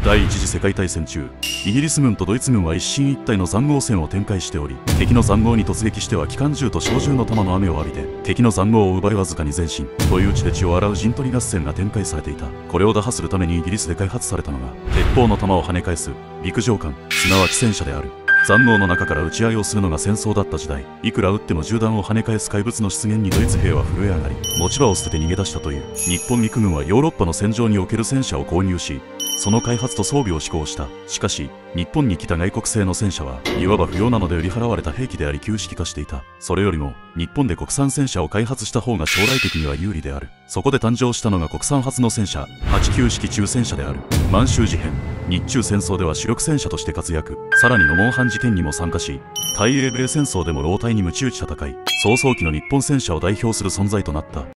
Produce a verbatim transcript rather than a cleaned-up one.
第一次世界大戦中、イギリス軍とドイツ軍は一進一退の塹壕戦を展開しており、敵の塹壕に突撃しては機関銃と小銃の弾の雨を浴びて敵の塹壕を奪いわずかに前進という地で血を洗う陣取り合戦が展開されていた。これを打破するためにイギリスで開発されたのが鉄砲の弾を跳ね返す陸上艦、すなわち戦車である。塹壕の中から撃ち合いをするのが戦争だった時代、いくら撃っても銃弾を跳ね返す怪物の出現にドイツ兵は震え上がり、持ち場を捨てて逃げ出したという。日本陸軍はヨーロッパの戦場における戦車を購入し、その開発と装備を施行した。しかし日本に来た外国製の戦車はいわば不要なので売り払われた兵器であり旧式化していた。それよりも日本で国産戦車を開発した方が将来的には有利である。そこで誕生したのが国産初の戦車、はちきゅう式中戦車である。満州事変、日中戦争では主力戦車として活躍。さらにノモンハン事件にも参加し、対英米戦争でも老隊に鞭打ち戦い、草創期の日本戦車を代表する存在となった。